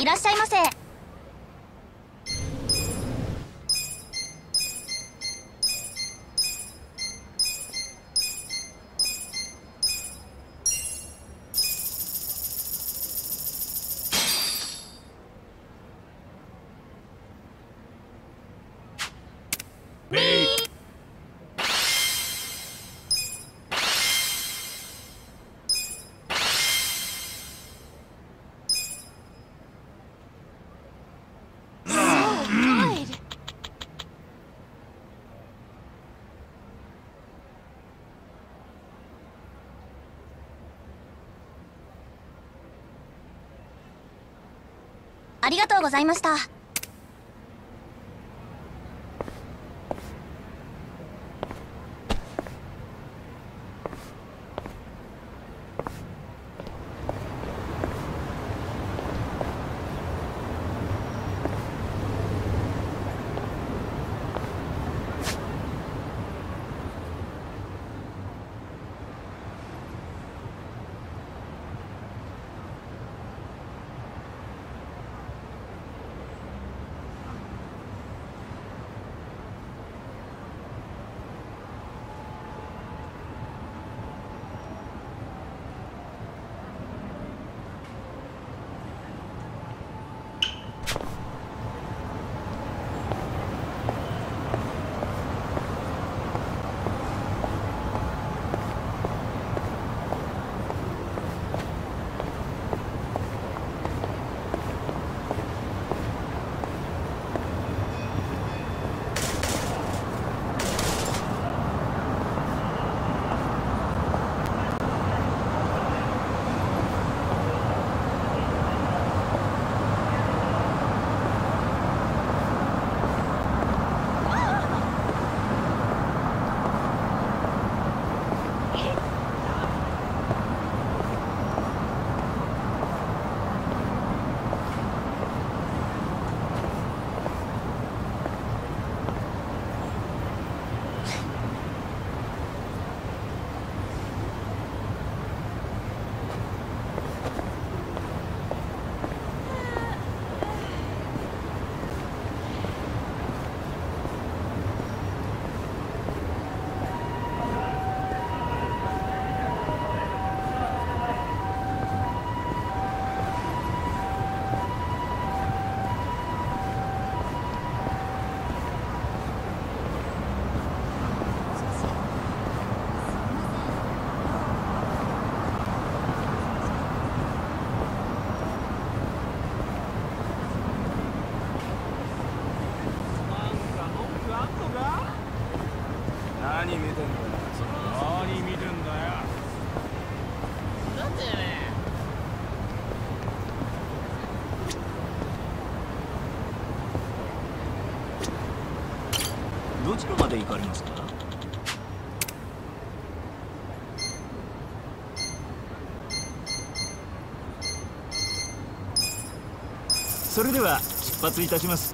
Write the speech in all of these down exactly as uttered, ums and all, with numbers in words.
いらっしゃいませ。ありがとうございました。 何見てんだよ。何見てんだよ。 なんでね。 どちらまで行かれますか？それでは出発いたします。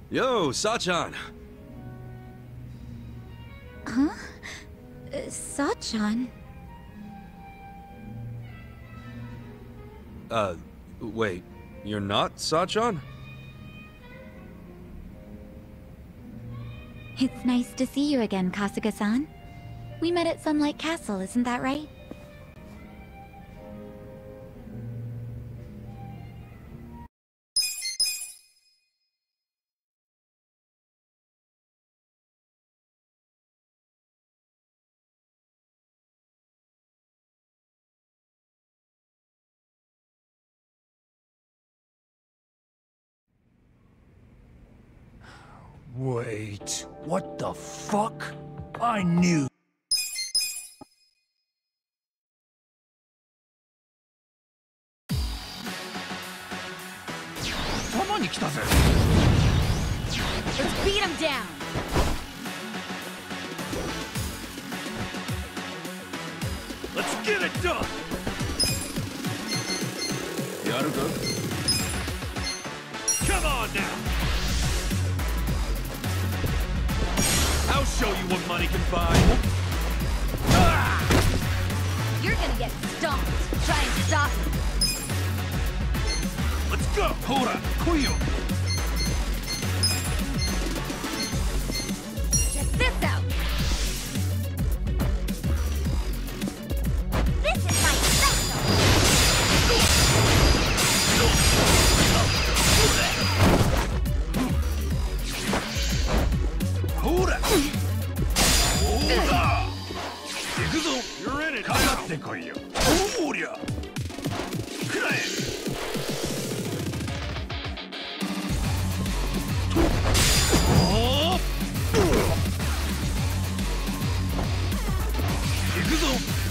Yo, Sachan. Huh? Uh, Sachan? Uh, wait. You're not Sachan? It's nice to see you again, Kasuga-san. We met at Sunlight Castle, isn't that right? Wait, what the fuck? I knew. 弾に来たぜ。 Let's beat him down! Let's get it done. やるか? Come on now. I'll show you what money can buy. Ah! You're gonna get stomped. Try and stop me. Let's go. Hora, Kuyo. Check this out! This is my special! Hora. Hora. Ikuzo. You're in it. かかってこいよ。おりゃ。くらえ。おー。行くぞ。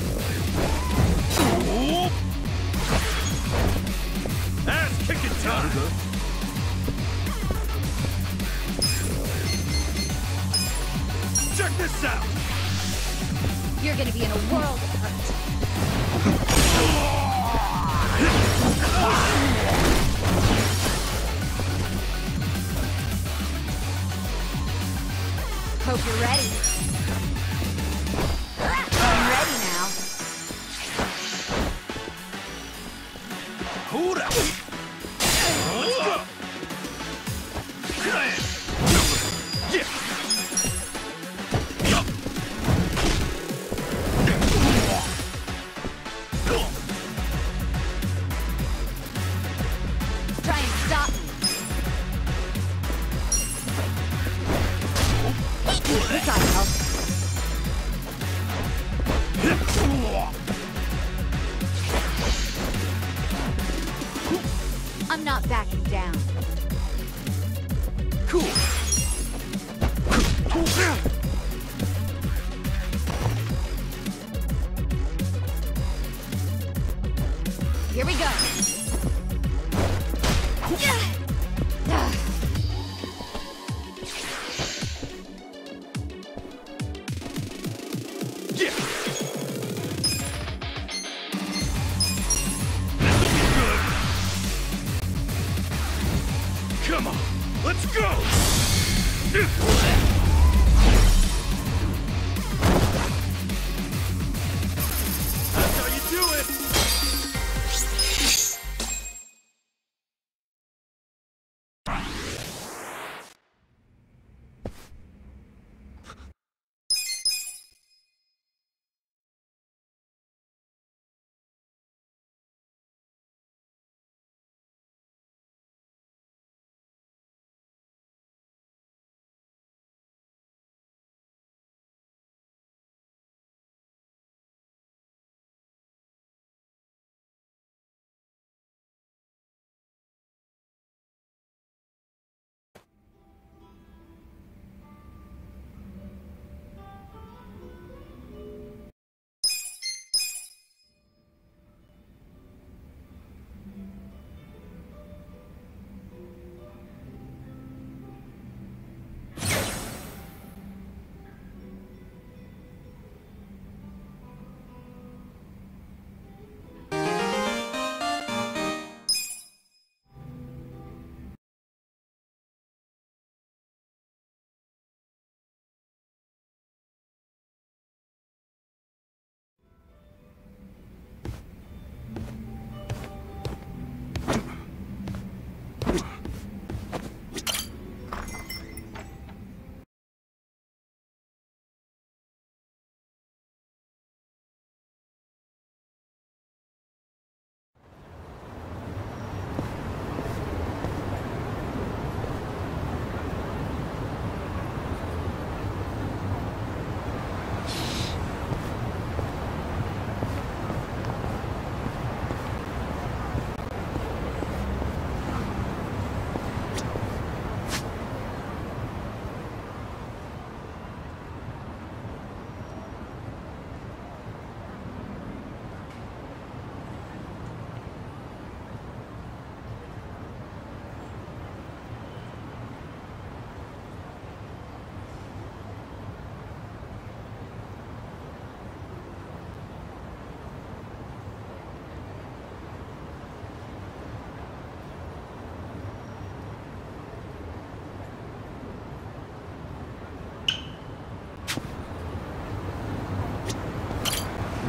おー。Ass kicking time. Check this out. You're gonna be in a world of hurt. Hope you're ready. I'm ready now. Hold up. Let's go. Yeah. Yup. Try and stop me. We gotta help. I'm not backing down. Cool. Here we go. Yeah. Come on, let's go!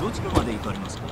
どちらまで行かれますか？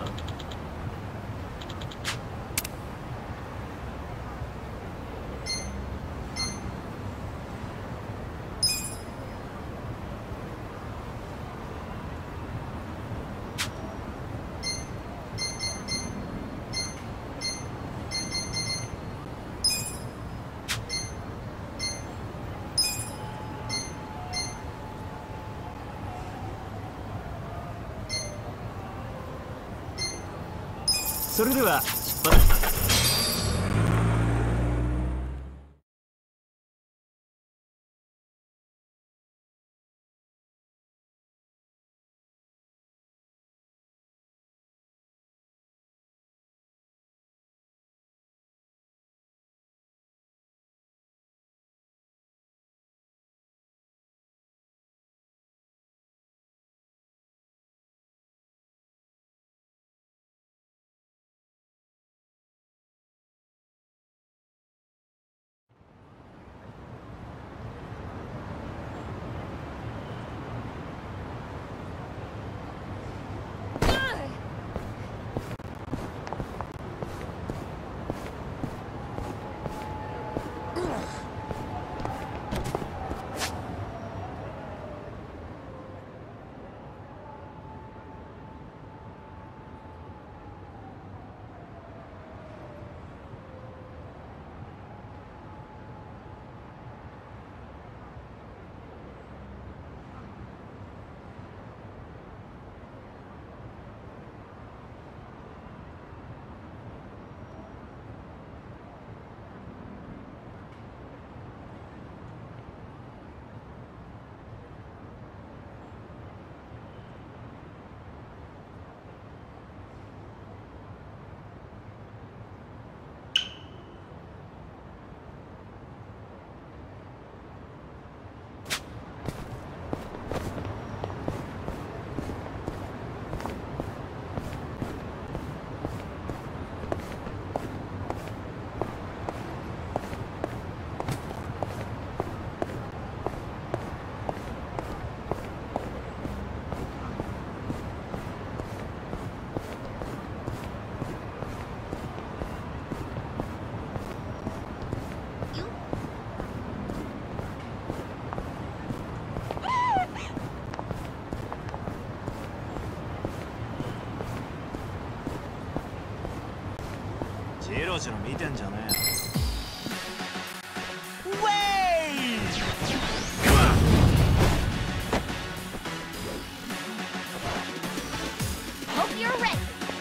それでは出発。 ジロジロ見てんじゃねえよ。 Hope you're ready.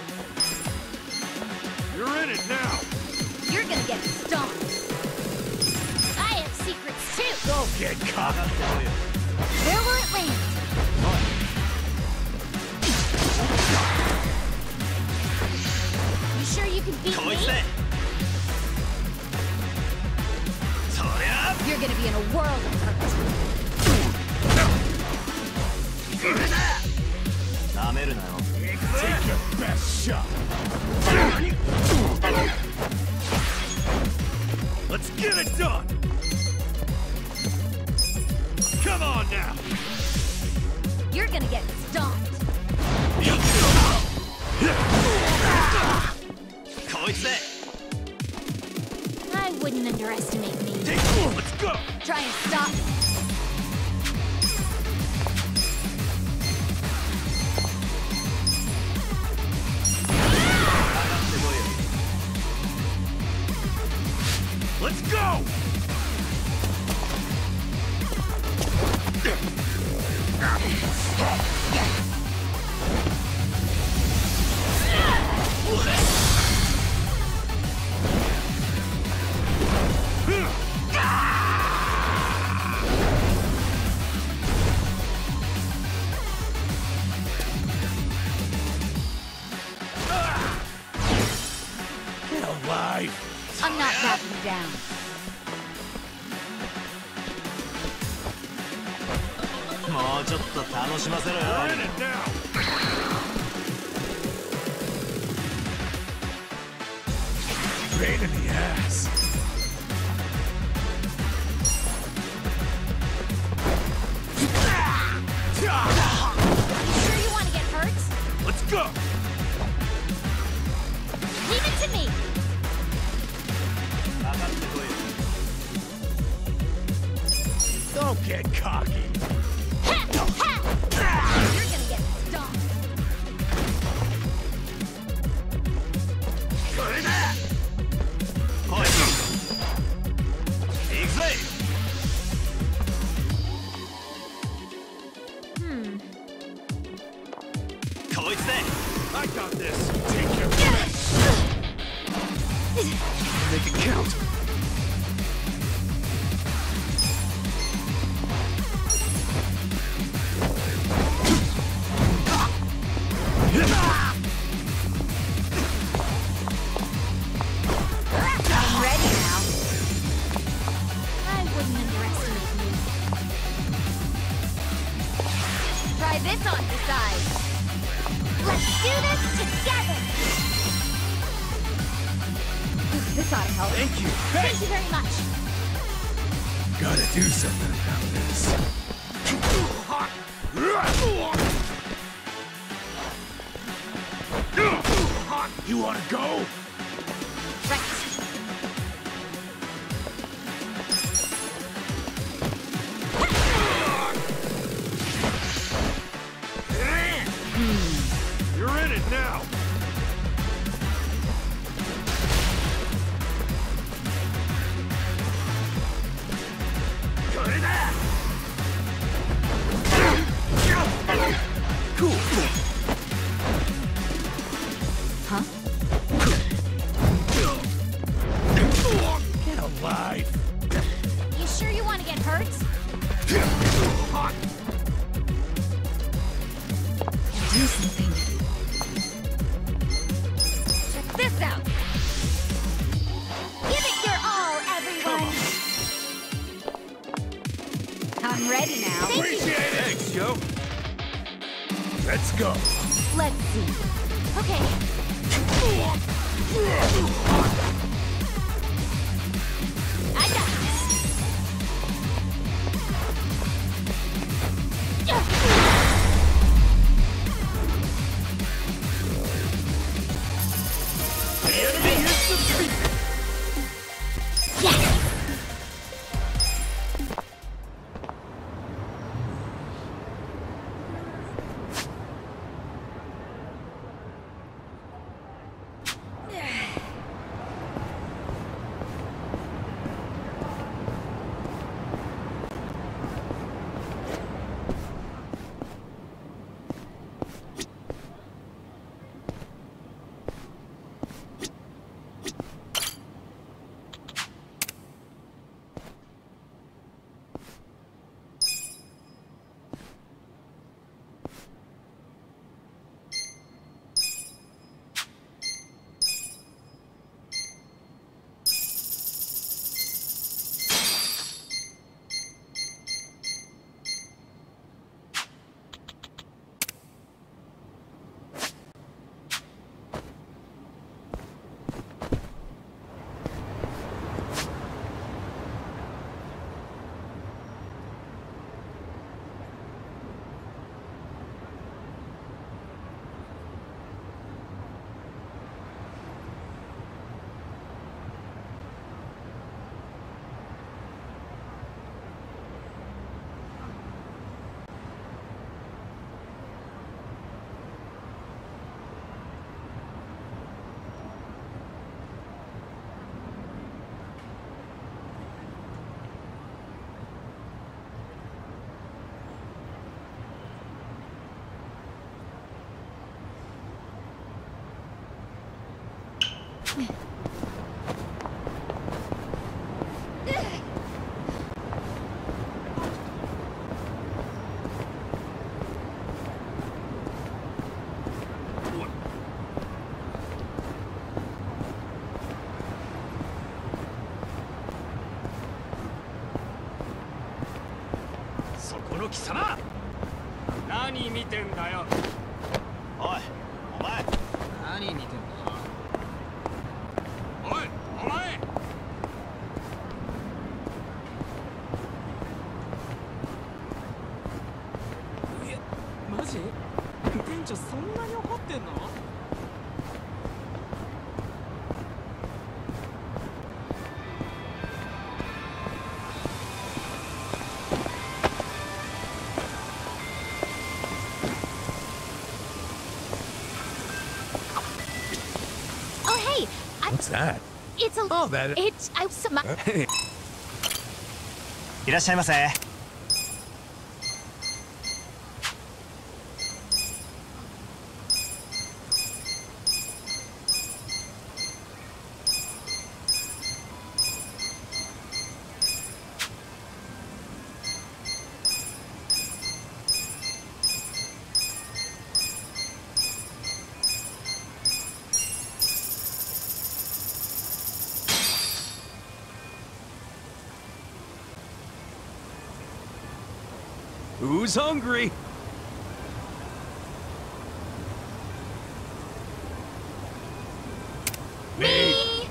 You're in it now. You're gonna get stomped. I have secrets too. Don't get caught. Where will it land? You sure you can beat me? You're gonna be in a world of hurt. Take your best shot. Let's get it done. Come on now. You're gonna get stomped. I wouldn't underestimate me. Let's go. Try and stop me. Let's go. Get alive. I'm not backing down. We're in it now. Pain in the ass. Sure you want to get hurt? Let's Go! Leave it to me! かかってこいよ。 Don't get cocky. Ha! Ha! You're gonna get stomped! これだ。 来い。行くぜ。 Hmm. こいつで。 I got this. Take care of it. Make it count. I'm ready now. I wouldn't underestimate you. Try this on the side. Let's do this together! This ought to help. Thank you. Thank you very much. Gotta do something about this. You wanna go? Right. You're in it now. Cool. Huh? Get alive. You sure you want to get hurt? Do something. Check this out. Give it your all, everyone. I'm ready now. Thank you. Appreciate it. Thanks, Joe. Let's go. Let's see. Okay. I got this. The enemy is defeated. Yes! この貴様、何見てんだよ。 おい、お前。 何見てんだ。おい、お前。え、マジ？店長そんなに怒ってんの？ What's that? It's a. Oh, that- It's. I. So my, いらっしゃいませ。 Who's hungry? me.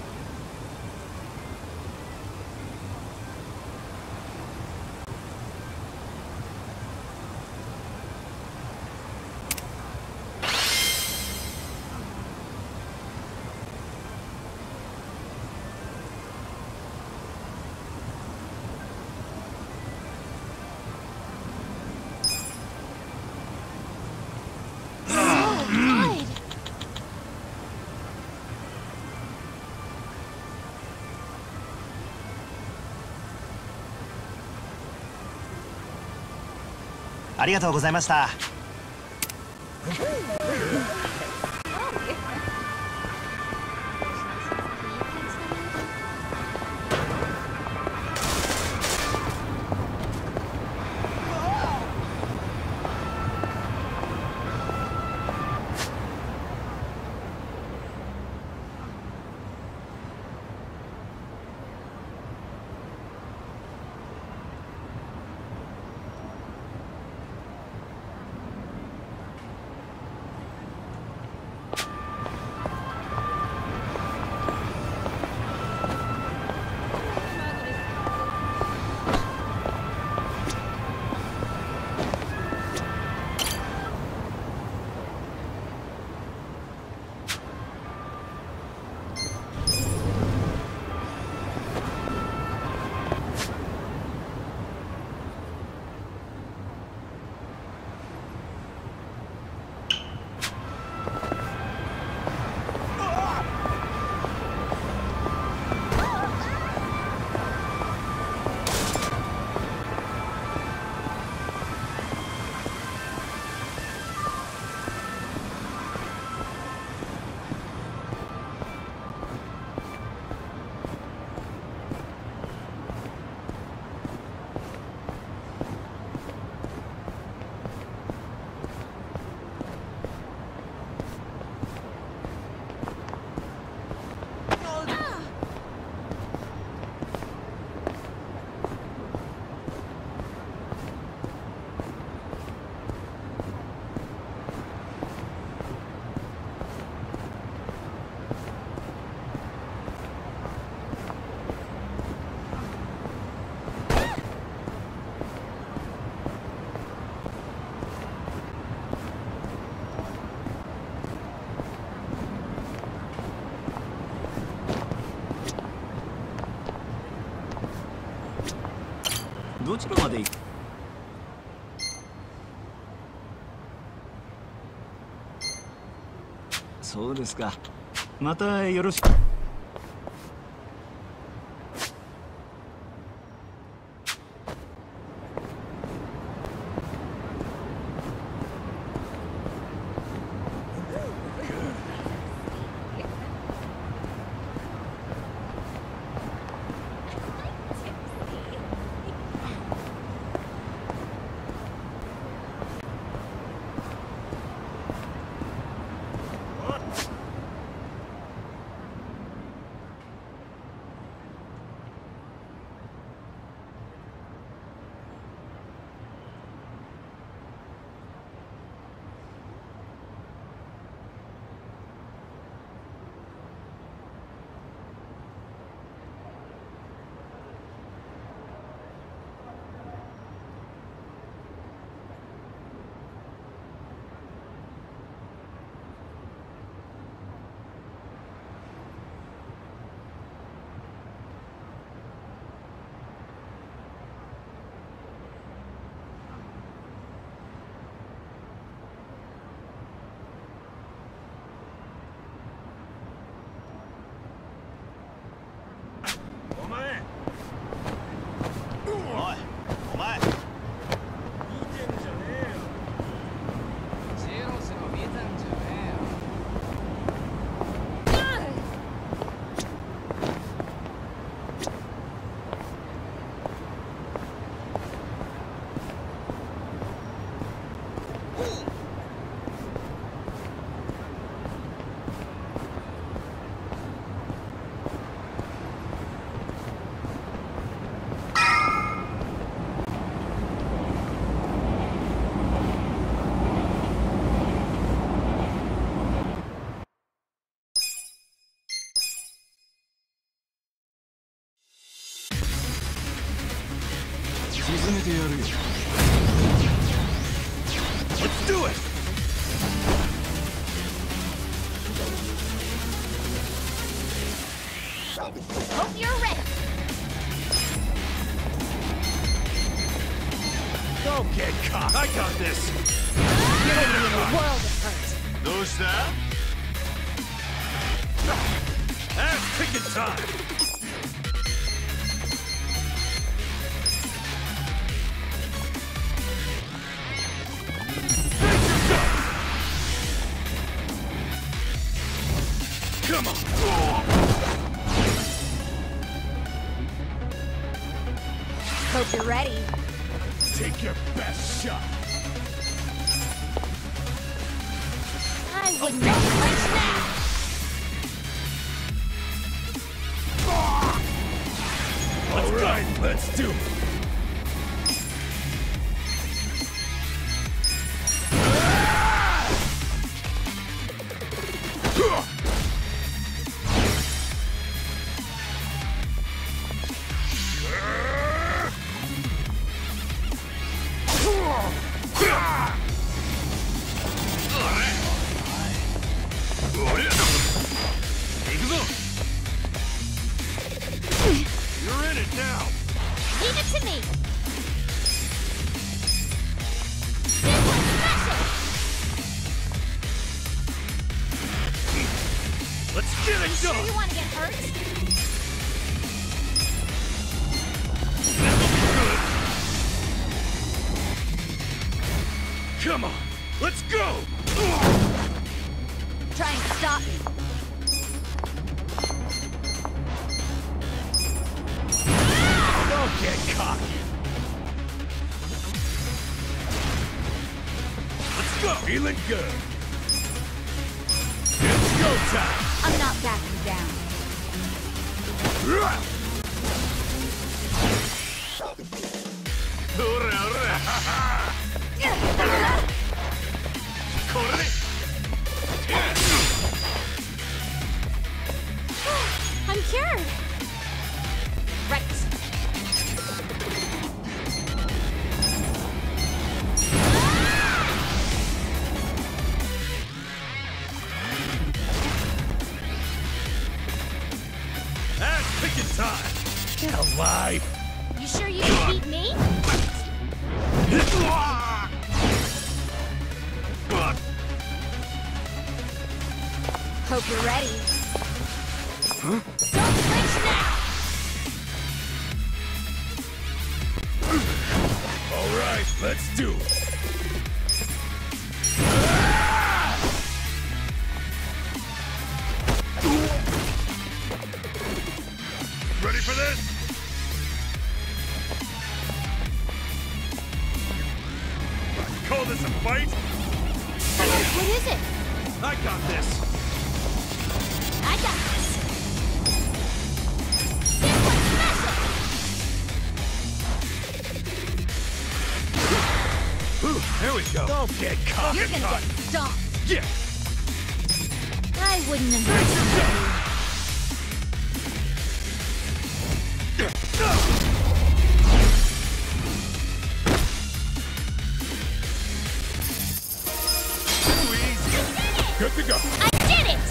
Oh, God. ありがとうございました。 どちらまで行く？そうですか。またよろしく。 おいお前沈めてやるよ。 Let's do it! Hope you're ready. Don't get caught! I got this! You're gonna be in a world of hurt. どうした? Ass kicking time! Come on! Hope you're ready. Take your best shot! I wouldn't flinch now. All right, let's do it! You're in it now! Leave it to me. This one's special. Let's get it Sure done! you want to get hurt? Come on, let's go! Try and stop me. Don't get cocky! Let's go! Feeling good! It's go time! I'm not backing down. Ora, ora! Corre! I'm cured. Right. Ass picking time! Get alive! You sure you can beat me? Hope you're ready. Huh? Don't flinch now! All right, let's do it. Ready for this? Call this a fight? What is it? I got this. I got this. This one's special. Ooh, there we go. Don't get caught. You're gonna get stomped. Yeah. I wouldn't underestimate you. Too easy. Good to go. I did it!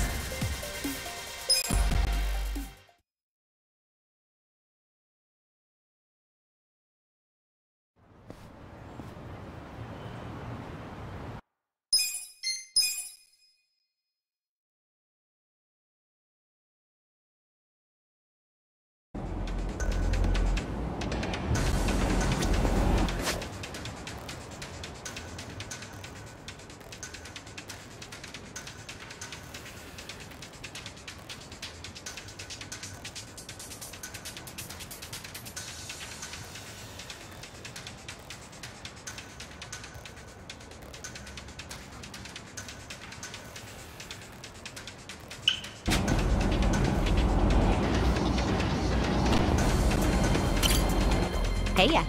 Hey ya.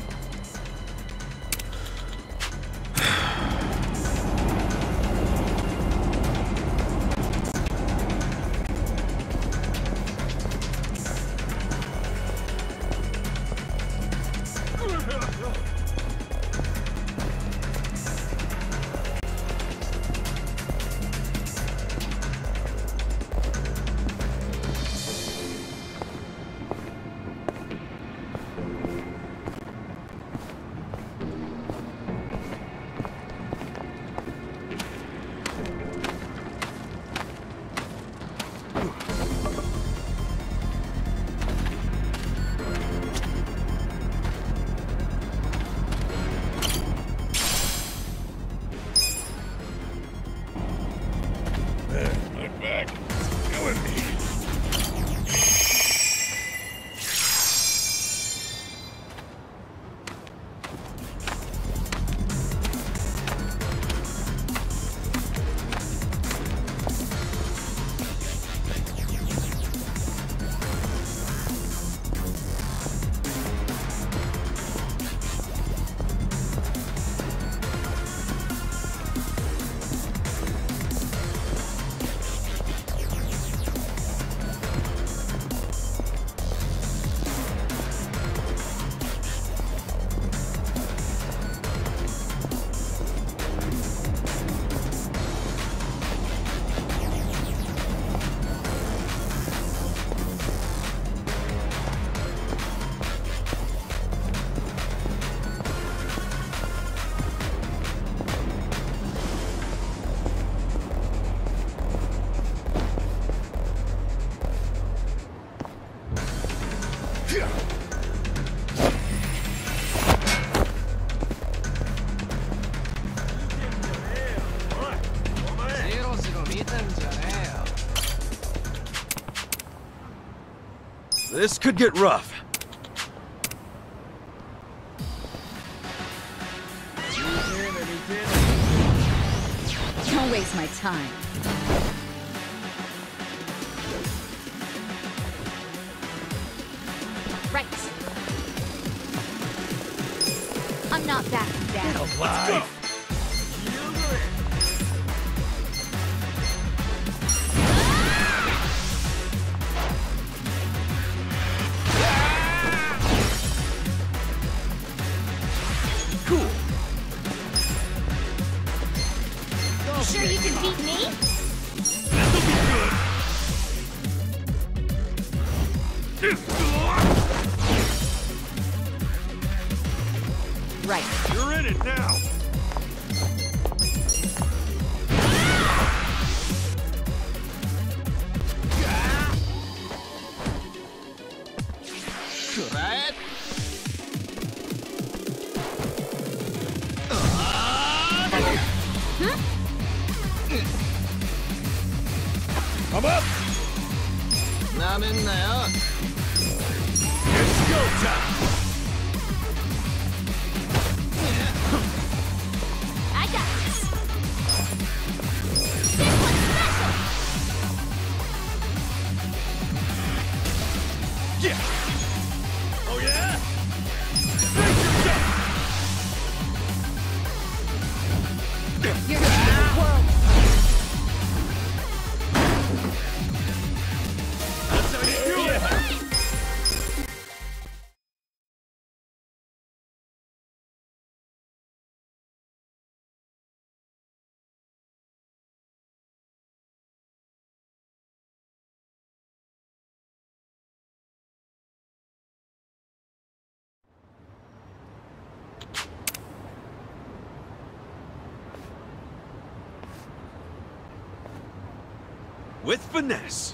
This could get rough. Don't waste my time. Right. I'm not backing down. Let's go! Sure you can beat me? Right. You're in it now! I'm up! It's go time! I got this. This one's special. Yeah! Oh yeah? Brace yourself! You're gonna see the world. That's how you do it! With finesse.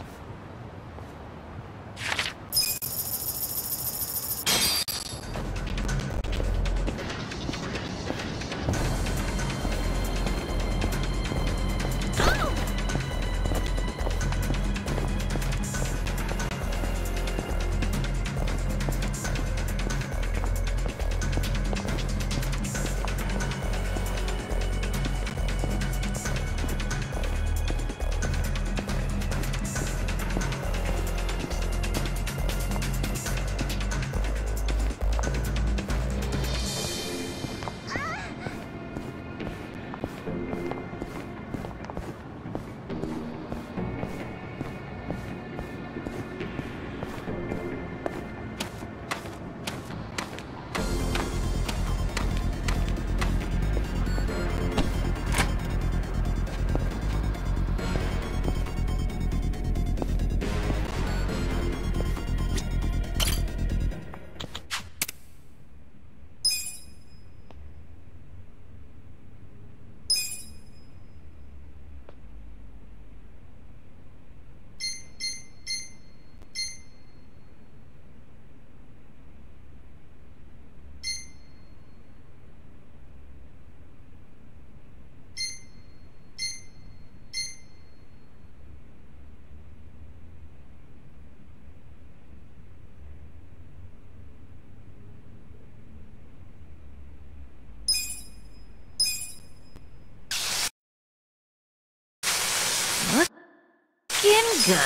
Good.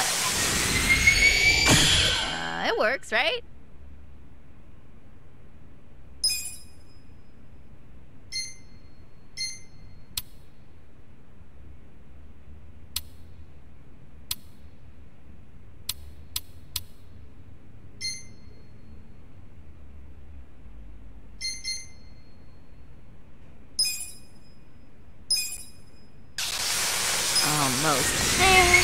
Uh, it works, right? Almost there.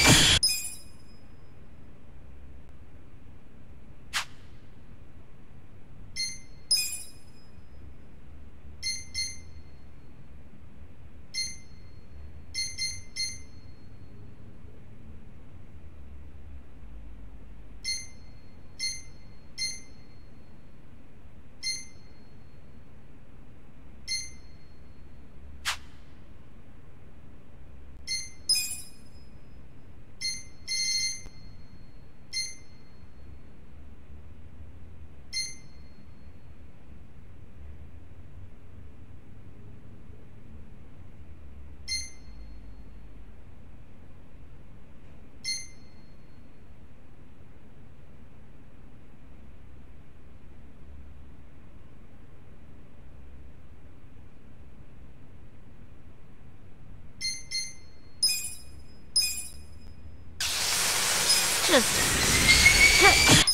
Just...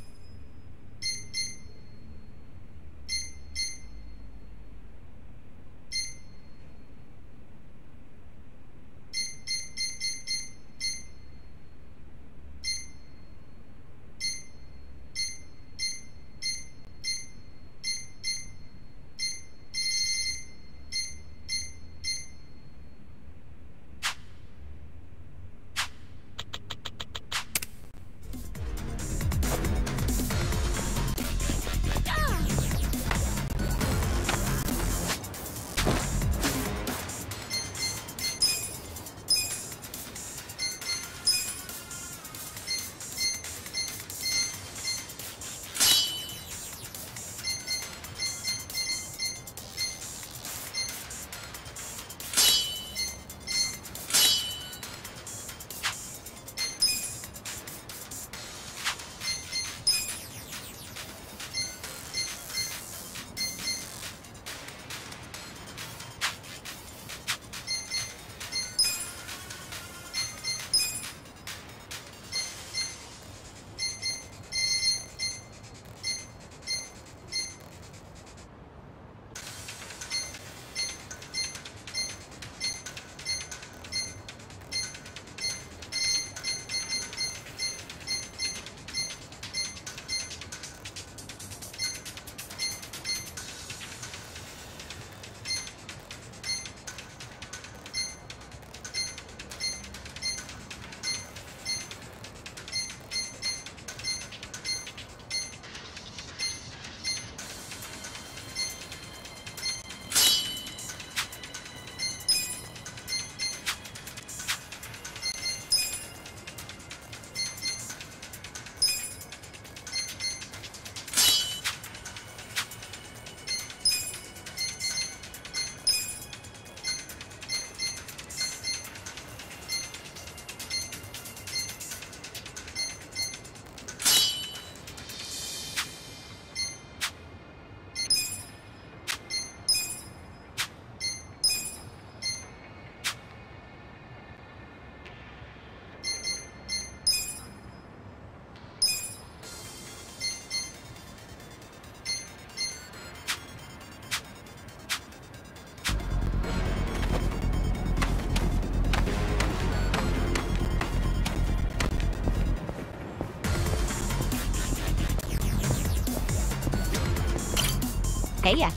Hey, yeah.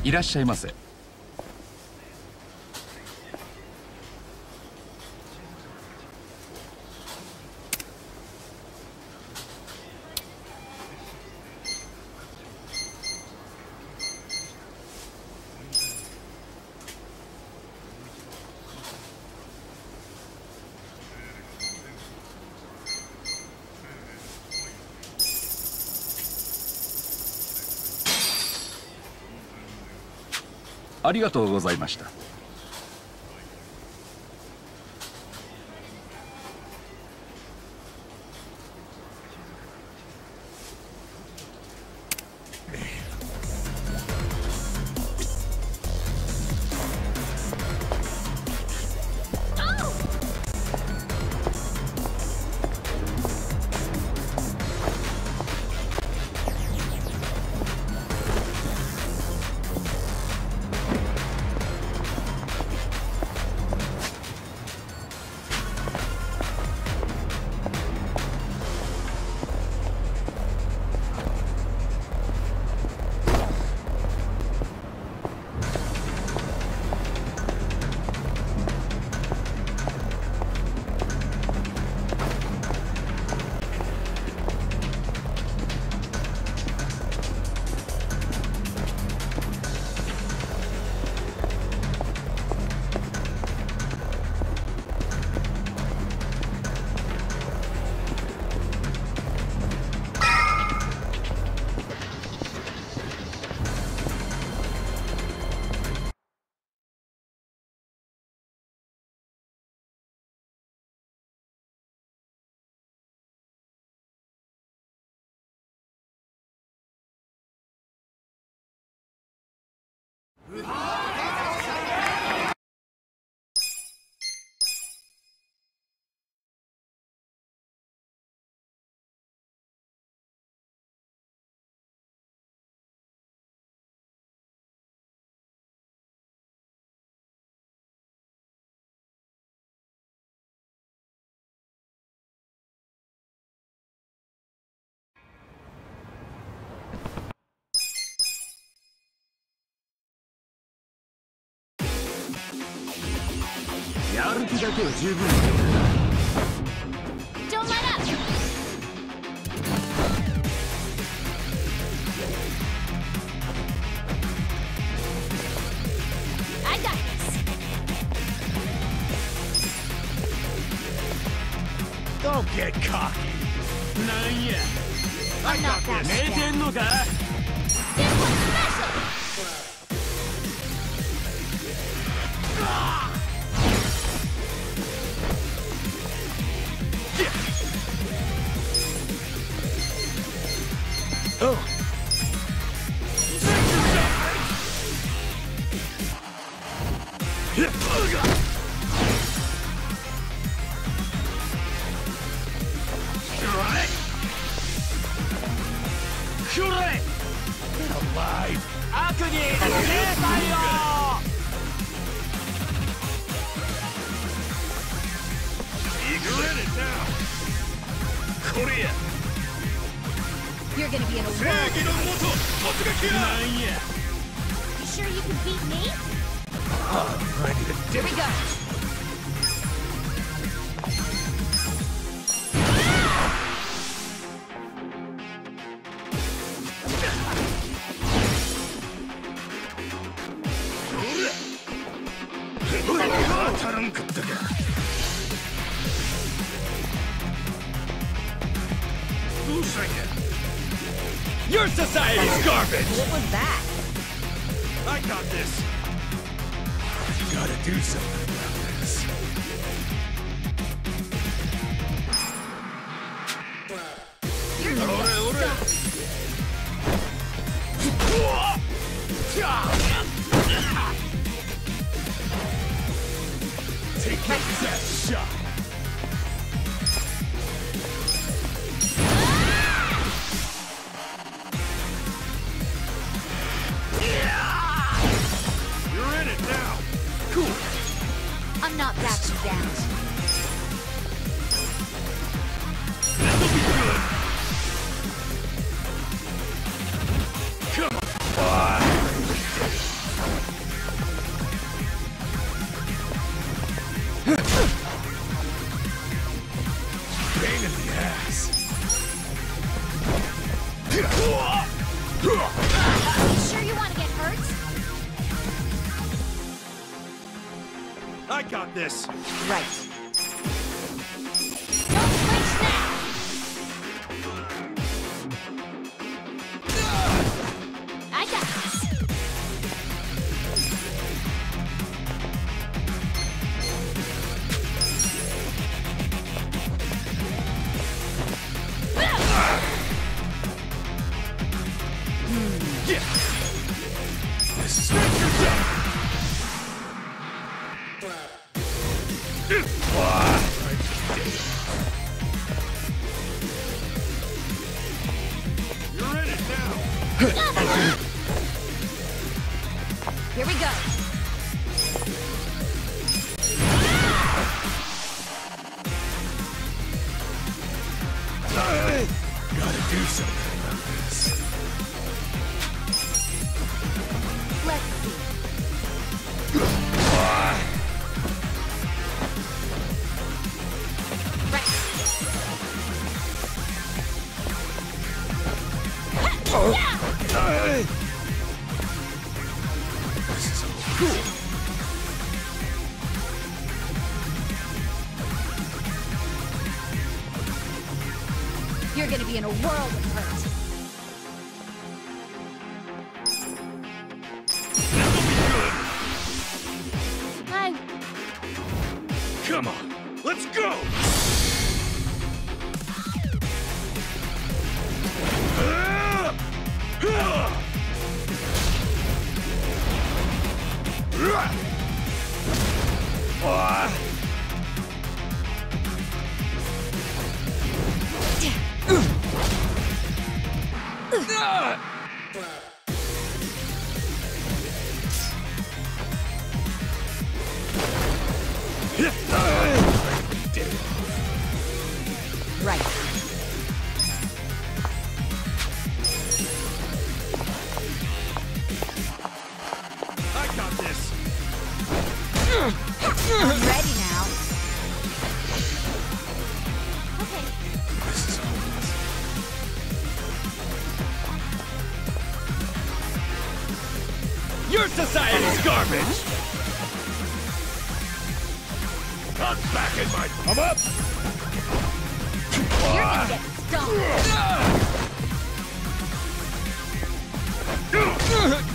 いらっしゃいませ。ありがとうございました。 やる気だけは十分だよ。 Don't let up! I got this! Don't get cocky. なんや、 I got this. 寝てんのか？ This one's special! Oh. Alive. 悪に警戒を。 You're in it now. Korea. You're gonna be in a world. 正義の元突撃だ。 なんや。 You sure you can beat me? I'm ready to Here dip. we go! Your society's garbage! What was that? I got this. You gotta do something about this. You're gonna Ore, ore. Take that shot. You're in it now. Cool. I'm not backing down. This'll be good. Come on. this! Right. Don't flinch now! I got this. Yeah. This is not your job. You're in it now. Here we go. Gotta do something about this. Let's see. Right. This is cool. You're gonna be in a world of hurt. Hi. Come on, let's go! Right. I got this. I'm ready now. Okay. This is hopeless. Your society's garbage. I'm back in my. I'm up. You're gonna get stung.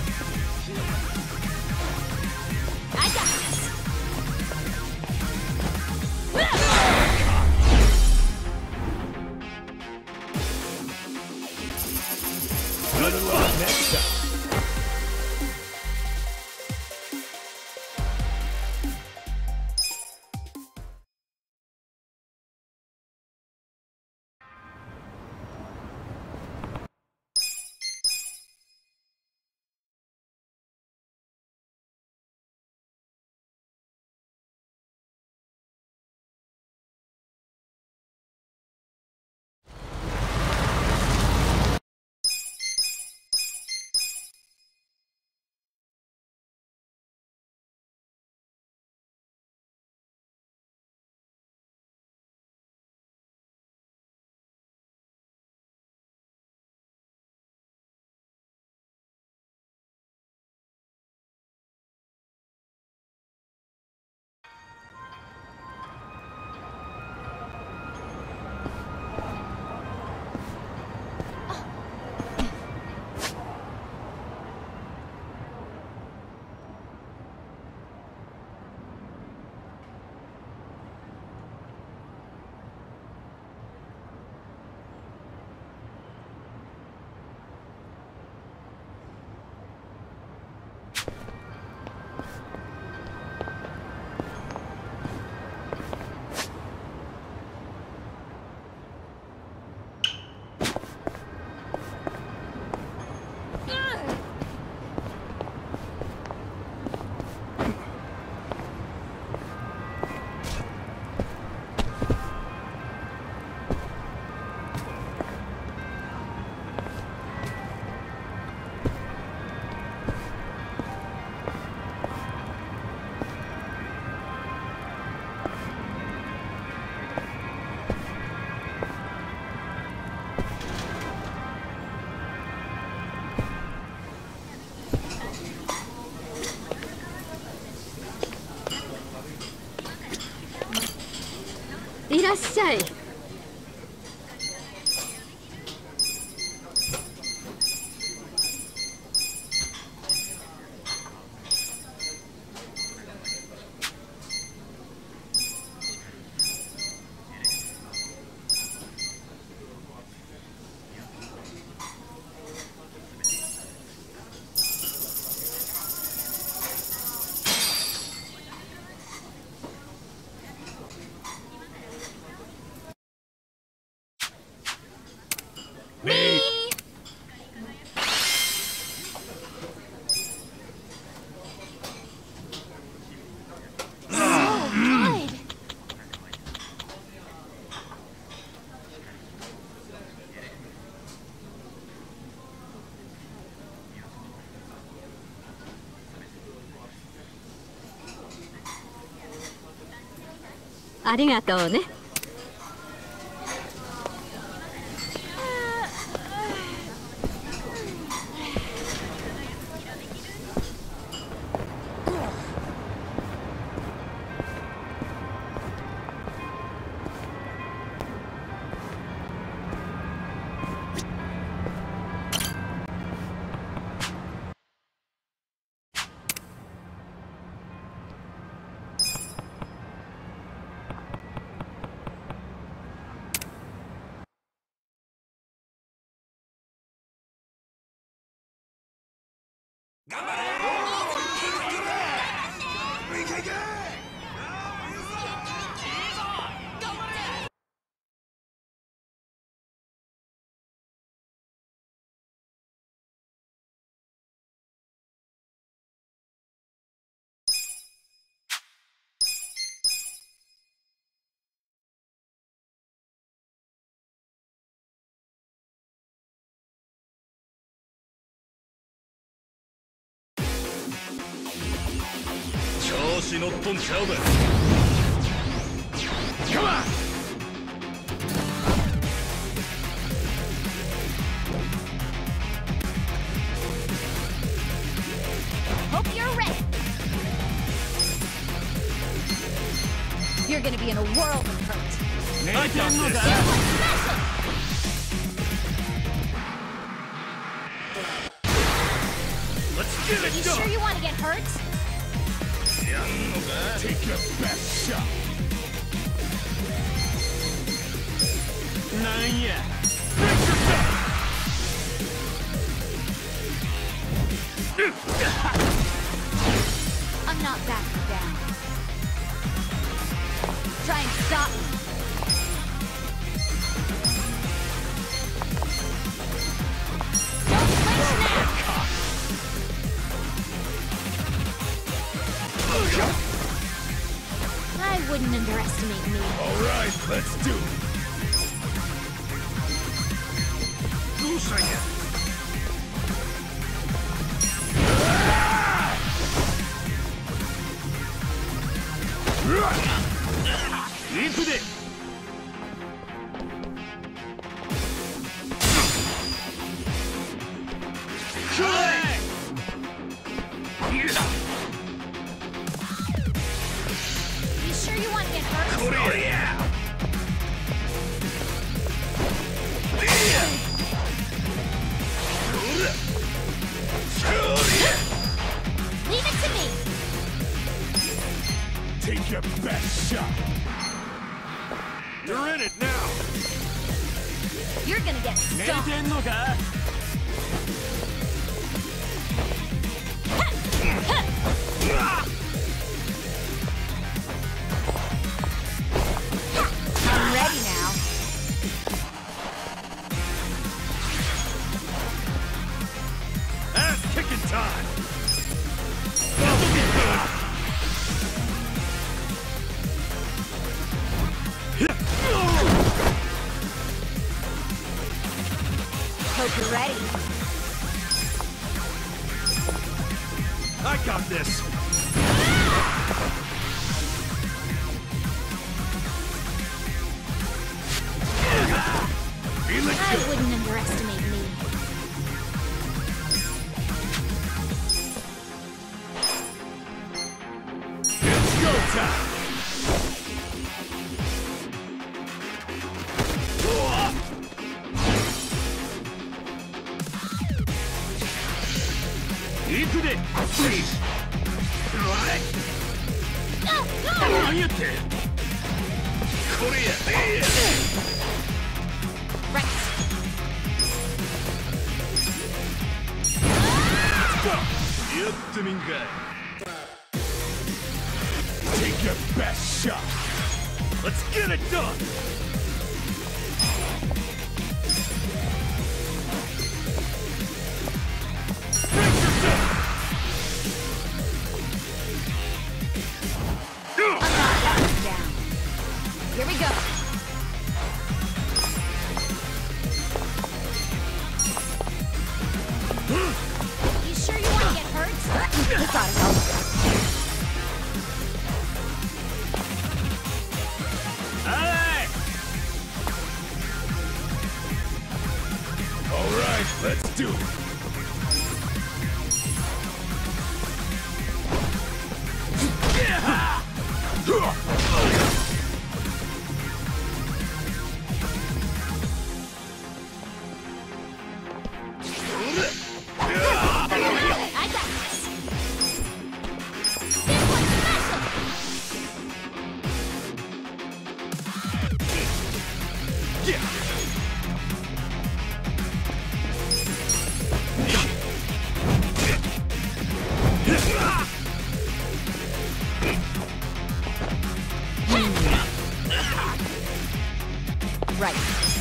いらっしゃい。ありがとうね。 調子乗っとんちゃうべ。Come on! Hope you're ready. You're gonna be in a world of hurt. I got this. Let's get it You done! sure you want to get hurt? Take your best shot! なんや。 I'm not backing down. Try and stop me. Don't flinch now! I wouldn't underestimate me. Alright, let's do it! どうしたんや? Keep it! You sure you want to get hurt? Oh yeah! Leave it to me. Take your best shot! You're in it now! You're gonna get 寝 stomped. てんのか? I'm ready now. Ass kicking time! Hope you're ready. I got this! Feel it I good! wouldn't underestimate me. It's go time! 筆。 何やって。これや。 Right. やってみんかい。Take your best shot. Let's get it done. Brace yourself. Down. Here we go. You sure you want to get hurt? This ought to help. Alright. All right, let's do it. I got this. This one's special. Right.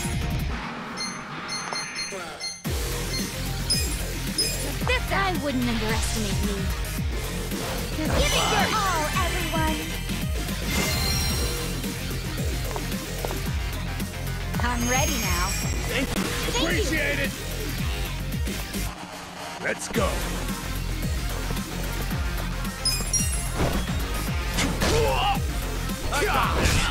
This I wouldn't underestimate me. Give it your all, everyone. I'm ready now. Thank you. Thank Appreciate it. Let's go. I got this.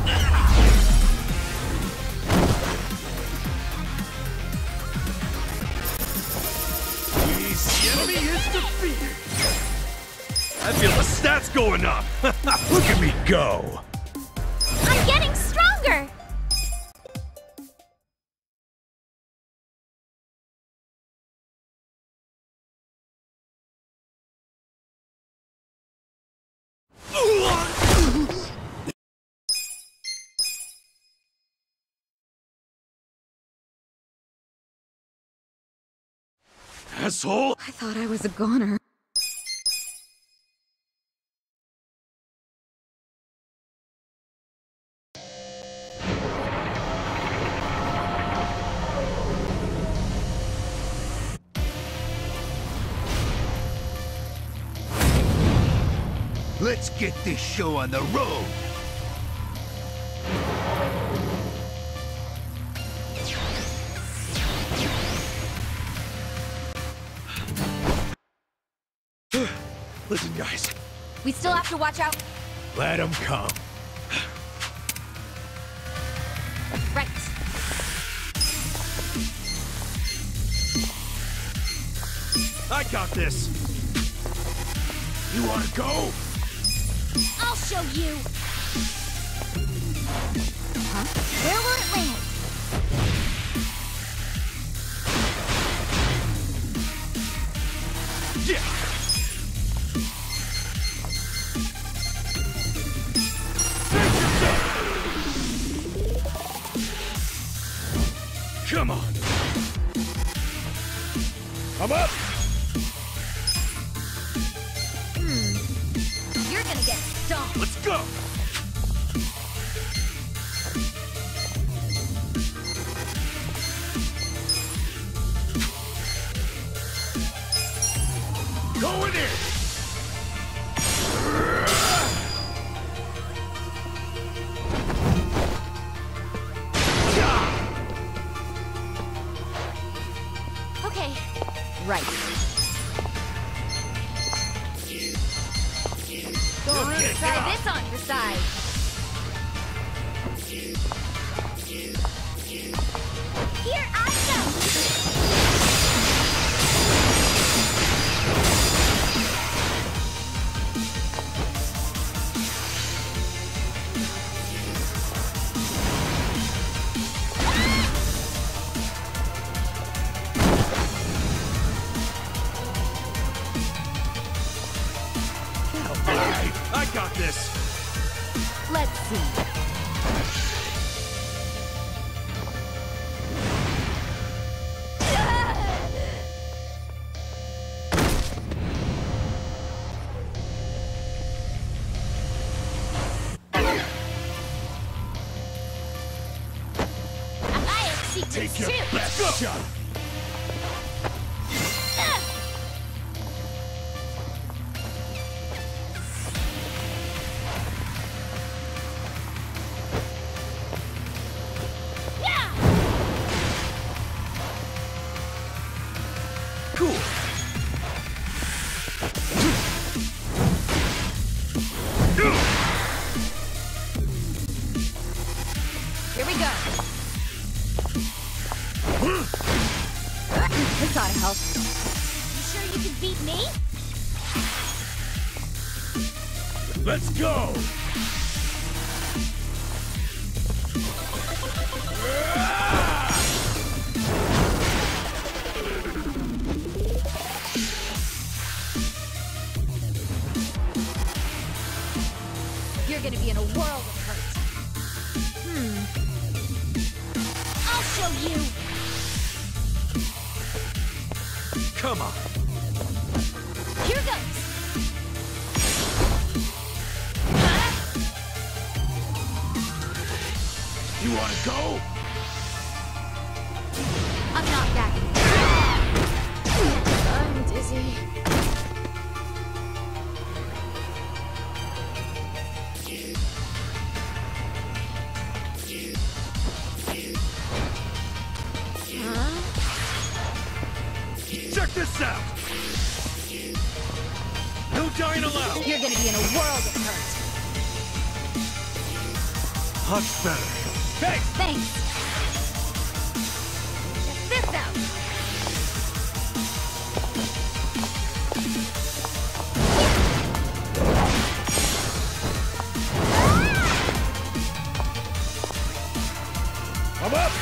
The enemy is defeated. I feel the stats going up. Look at me go. I'm getting stronger. Asshole. I thought I was a goner. Let's get this show on the road. Listen, guys. We still have to watch out. Let them come. Right. I got this. You want to go? I'll show you. Huh? Where will it land? Yeah. Come on. I'm up. Hmm. You're gonna get stomped. Let's go. Going in. Okay. Right. Okay, Try this on the side. Here I go. secrets Take your too. best shot. Cool. Here we go. This ought to help. You sure you can beat me? Let's go. You're gonna be in a world of hurt. Hmm. I'll show you. Come on. Here goes. You wanna go? I'm not backing. I'm dizzy. Huh? Check this out. No dying allowed. You're gonna be in a world of hurt. Much better. Thanks. Thanks. Check this out. I'm up.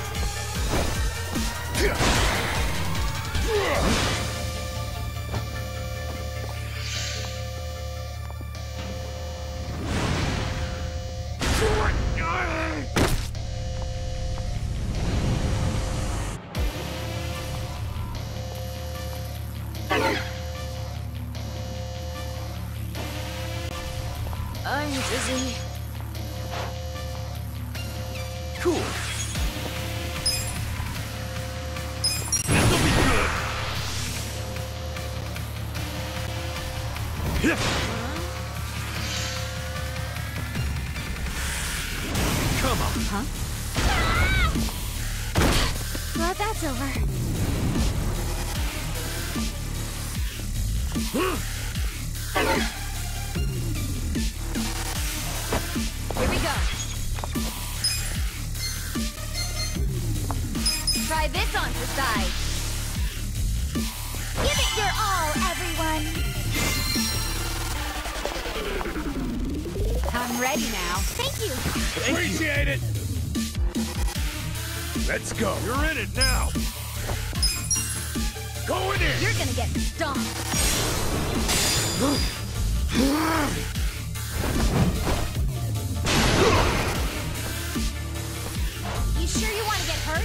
I'm dizzy. Cool. This'll be good. Yeah. Come on. Huh? Glad that's over. Here we go. Try this on for size. Give it your all, everyone. I'm ready now. Thank you. Appreciate it. Let's go. You're in it now. Going in. You're gonna get stomped. You sure you want to get hurt?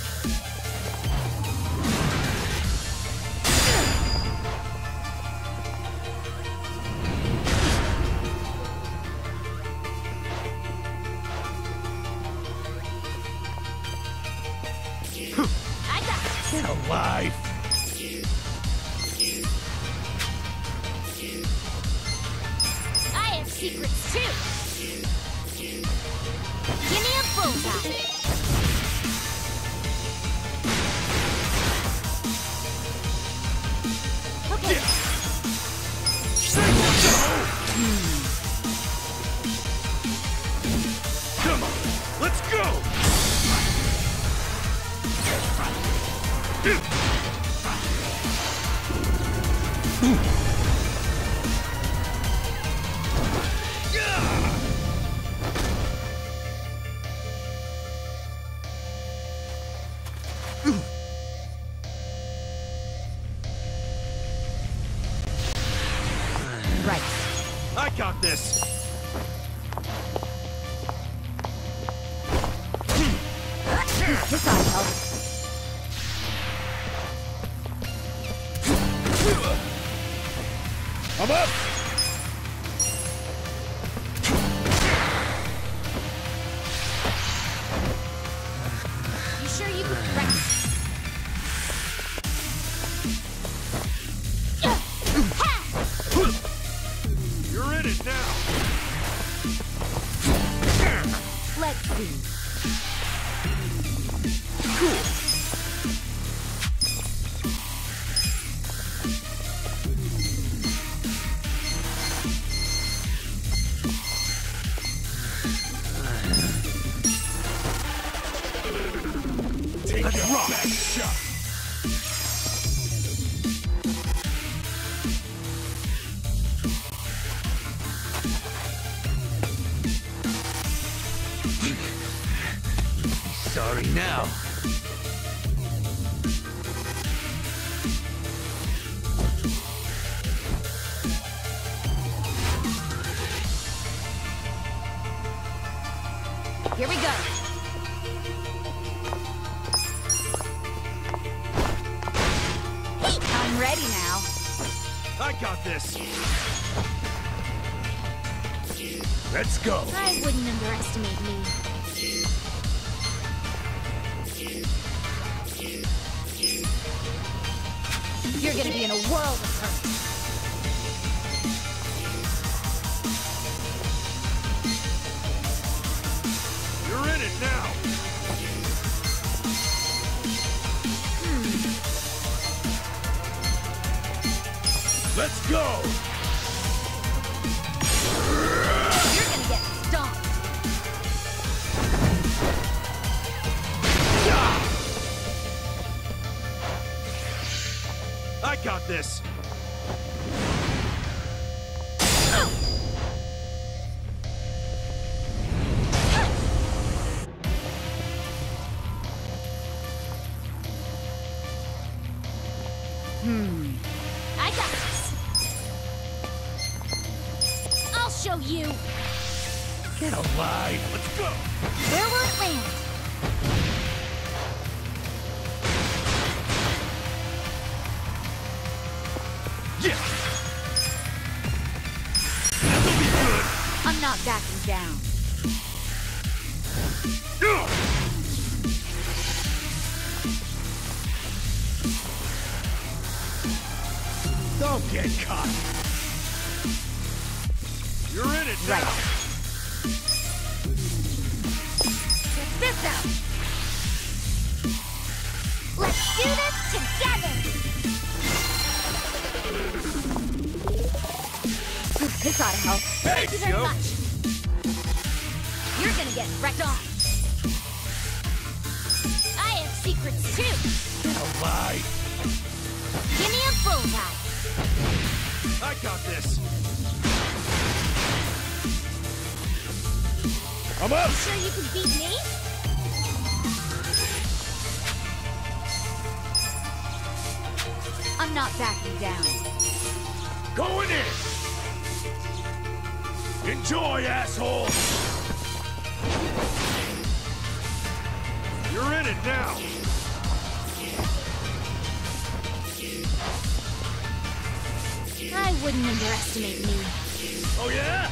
I got it. Get alive. I have secrets too. Give me a bullseye. Okay. Come on. Let's go. Right. I got this. This ought to help. see. Cool. Let's rock! Shot. Sorry now. Here we go. I'm ready now. I got this. Let's go. I wouldn't underestimate me. You're gonna be in a world of hurt. You're in it now. Let's go. You're gonna get stomped. I got this. Hmm. I got this. I'll show you. Get alive. Let's go. Where will it land? Yeah. This'll be good. I'm not backing down. Ugh. Don't get caught. You're in it now. Right. Check this out. Let's do this together. This ought to help. Thank you very Joe. much. You're gonna get wrecked off. I have secrets too. Get alive. Give me a bullseye. I got this. I'm up. You sure you can beat me? I'm not backing down. Going in. Enjoy, asshole. You're in it now. I wouldn't underestimate me. Oh, yeah?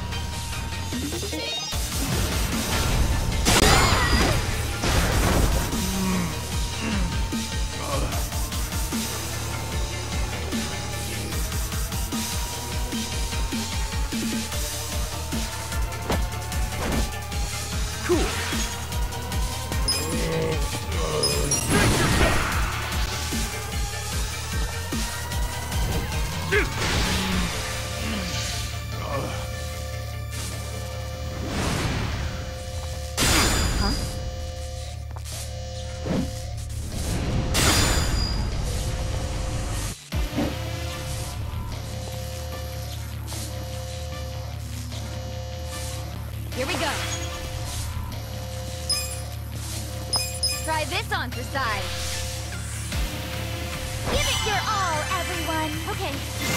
Cool. Huh? Here we go. Try this on for size. Give it your all, everyone. Okay.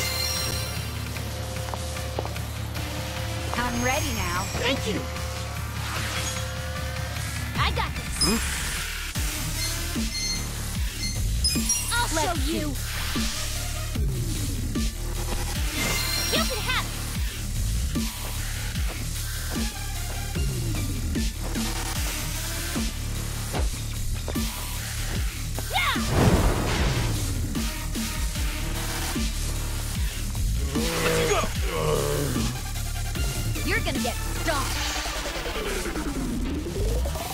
I'm ready now. Thank you. I got this. I'll show you. You can have it. Yeah! Let's go. You're gonna get stomped.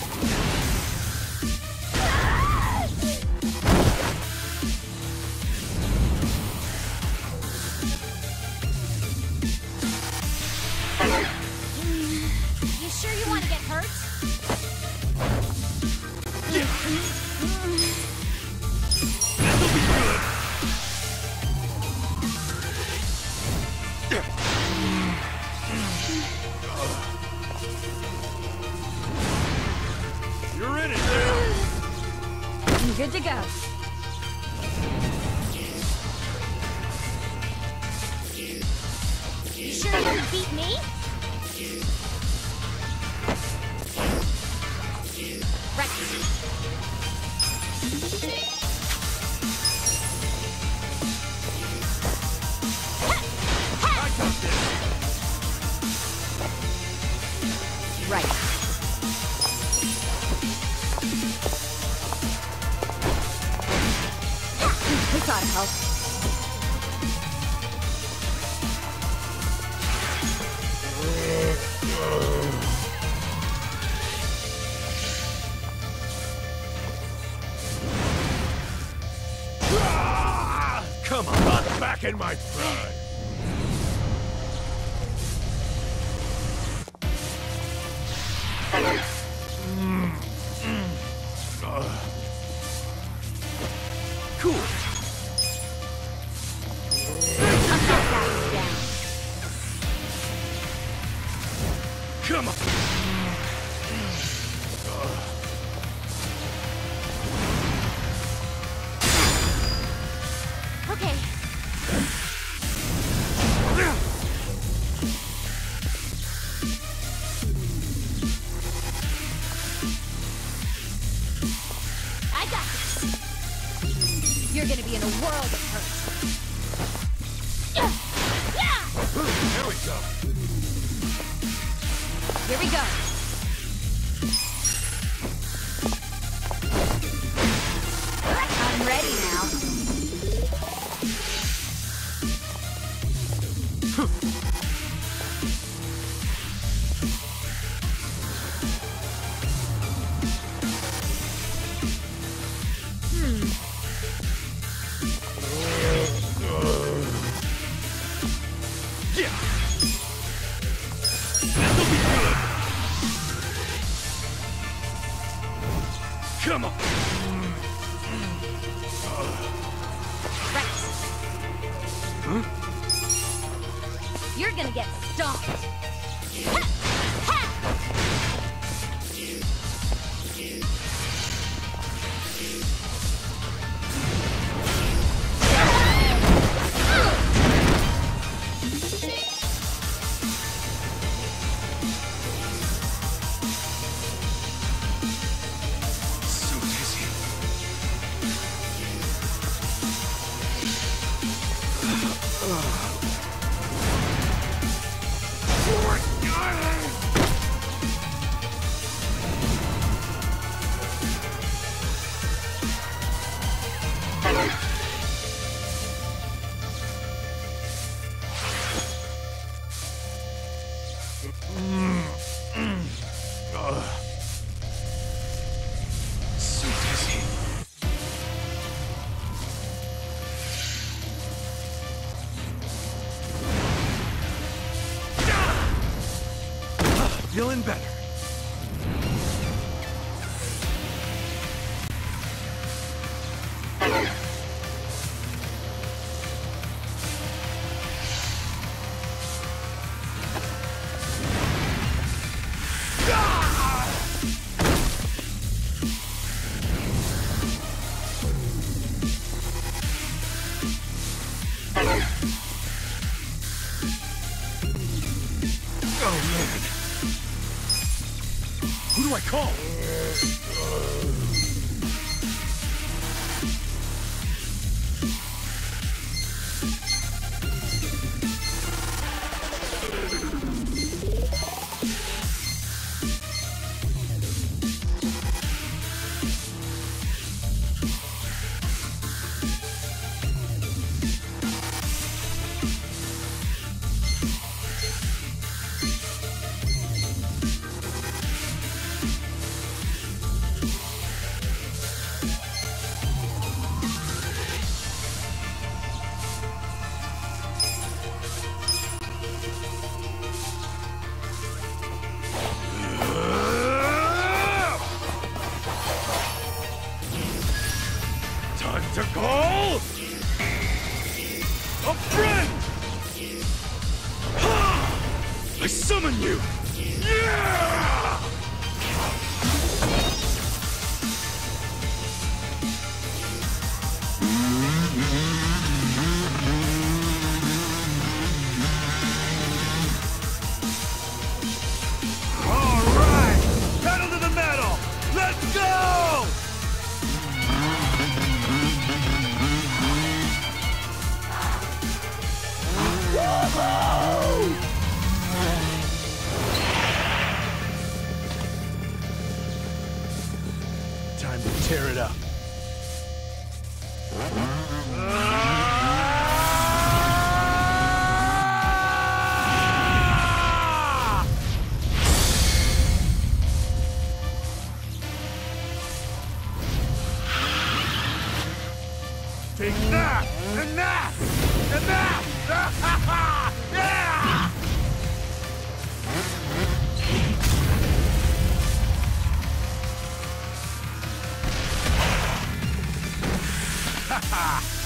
good to go. You sure you can beat me? Right. Right. We gotta help. Ah, come on, not back in my pride. Cool. Come on. Okay. I got this. You're gonna be in a world of hurt. Here we go. Here we go. I'm ready now. Yeah. This'll be good. Come on. Right. Huh? You're gonna get stomped. Ha! So dizzy. So dizzy. Feeling better. Oh man. Who do I call? Time to call a friend! Ha! I summon you! Yeah! Time to tear it up. Take that! And that! And that! Yeah! Ha ha!